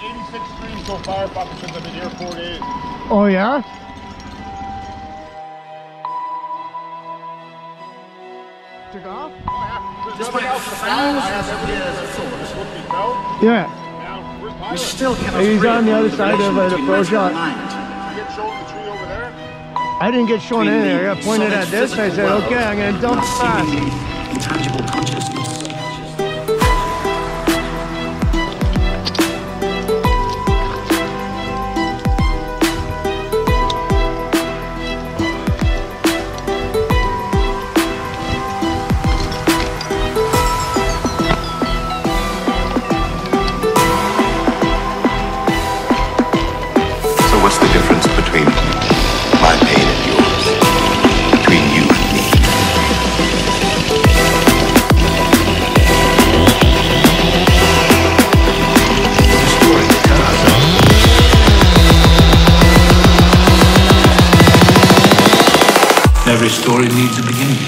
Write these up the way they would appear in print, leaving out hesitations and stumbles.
86 streams so far, fucking since I've been here 4 days. Oh yeah? Took off? Oh, yeah. There's nothing else to find. I have everything that's supposed to be found. Yeah. Now, where's Tyler? You still cannot He's on the other side of the between pro matter shot. and mind. Did you get shown the tree over there? I didn't get shown in there. I got pointed at this. I said, okay, I'm going to dump Not fast. seemingly intangible consciousness. What's the difference between my pain and yours? Between you and me? The story to tell ourselves. Every story needs a beginning.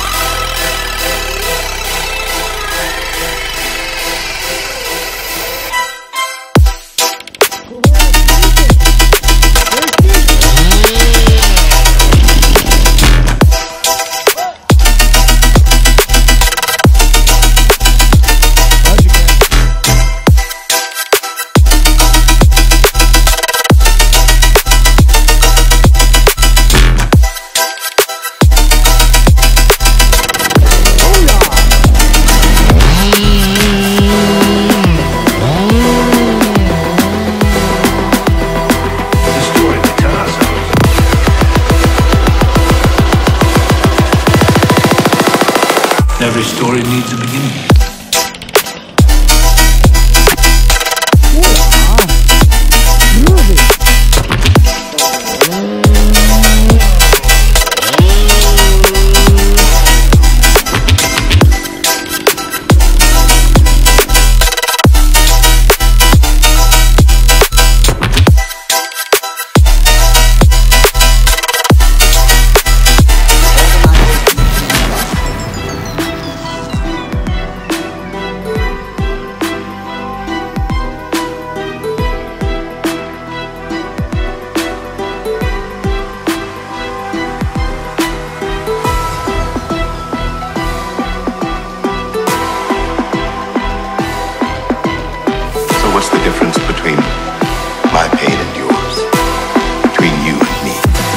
Every story needs a beginning. What's the difference between my pain and yours? Between you and me?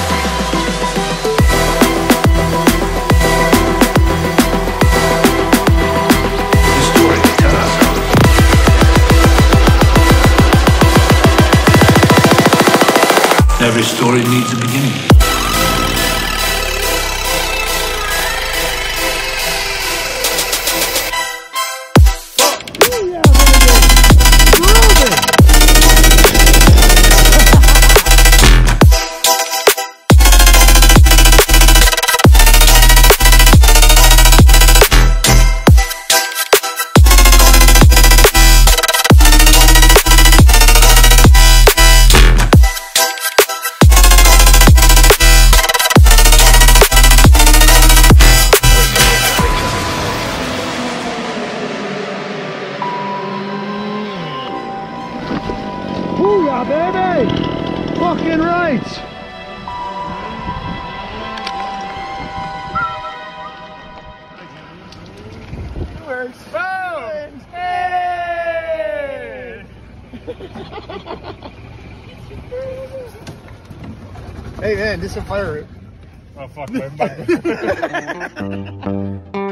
The story to tell ourselves. Every story needs a beginning. Booyah, baby! Fucking right! We're found! Hey! Hey man, this is a pirate. Oh fuck, my